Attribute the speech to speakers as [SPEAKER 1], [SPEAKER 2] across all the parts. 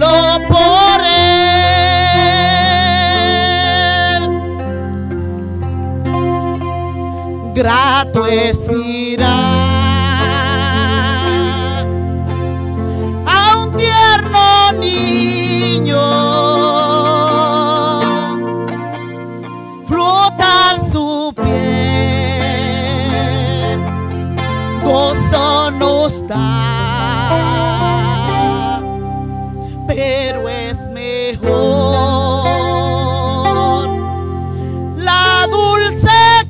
[SPEAKER 1] solo por Él. Grato es mirar a un tierno niño flotar su piel, gozo nos da, pero es mejor la dulce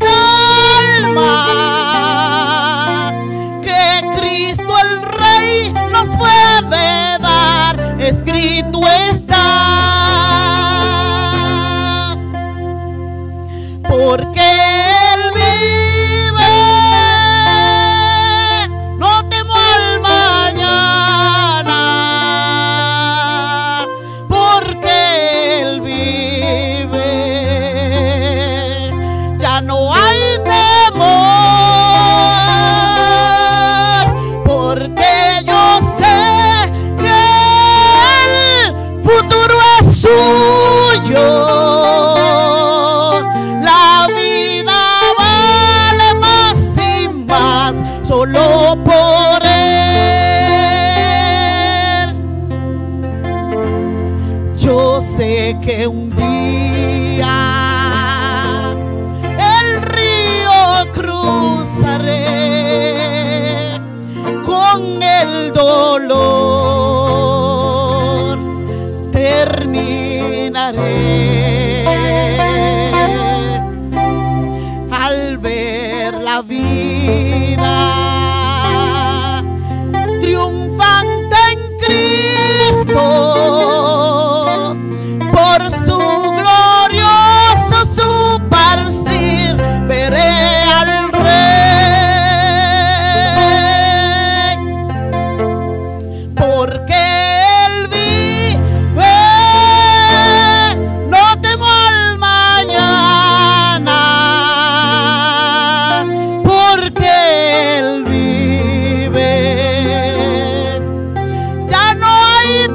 [SPEAKER 1] calma que Cristo el Rey nos puede dar. Escrito está, porque Él vive, no temo al mañana, porque Él vive, ya no hay temor, porque yo sé que el futuro es suyo. La vida vale más y más solo por Él. Yo sé que un día el río cruzaré, con el dolor terminaré al ver la vida triunfante en Cristo. Por su glorioso suparcir veré al Rey, porque Él vive, no temo al mañana, porque Él vive, ya no hay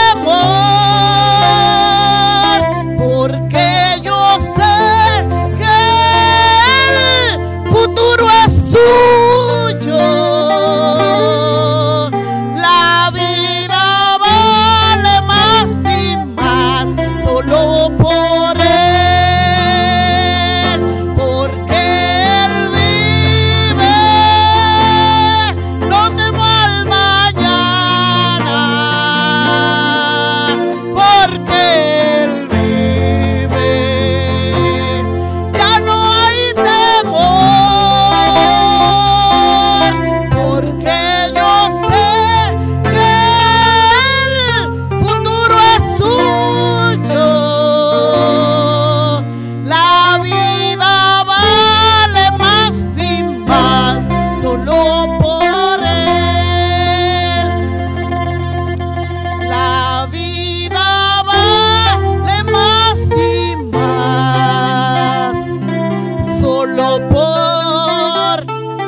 [SPEAKER 1] temor, porque yo sé que el futuro es suyo. La vida vale más y más solo por Él, porque Él vive, no temo al mañana, porque Él vive, ya no hay temor, porque yo sé que el futuro es suyo. La vida vale más y más solo por Él. La vida vale más y más solo por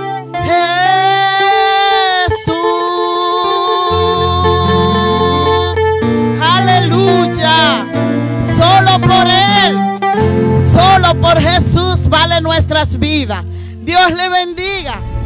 [SPEAKER 1] Jesús. Aleluya. Solo por Él, solo por Jesús vale nuestras vidas. Dios le bendiga.